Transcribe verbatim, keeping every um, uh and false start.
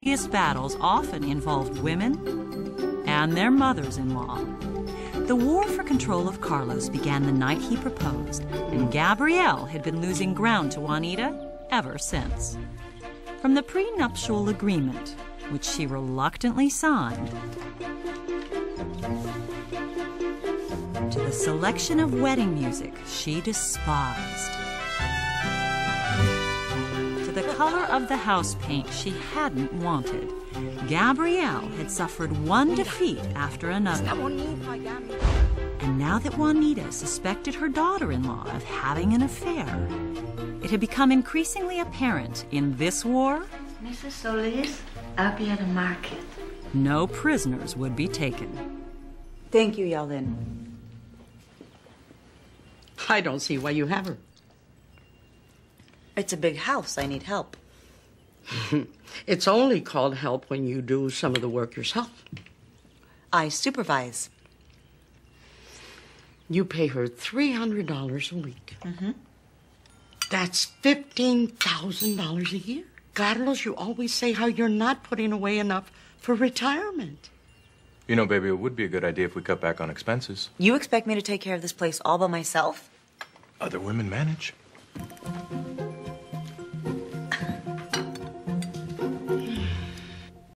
These battles often involved women and their mothers-in-law. The war for control of Carlos began the night he proposed, and Gabrielle had been losing ground to Juanita ever since. From the prenuptial agreement, which she reluctantly signed, to the selection of wedding music she despised, to the color of the house paint she hadn't wanted, Gabrielle had suffered one defeat after another. And now that Juanita suspected her daughter-in-law of having an affair, it had become increasingly apparent in this war, Missus Solis, I'll be at the market. No prisoners would be taken. Thank you, Yalin. I don't see why you have her. It's a big house. I need help. It's only called help when you do some of the work yourself. I supervise. You pay her three hundred dollars a week. Mm-hmm. That's fifteen thousand dollars a year. Carlos, you always say how you're not putting away enough for retirement. You know, baby, it would be a good idea if we cut back on expenses. You expect me to take care of this place all by myself? Other women manage.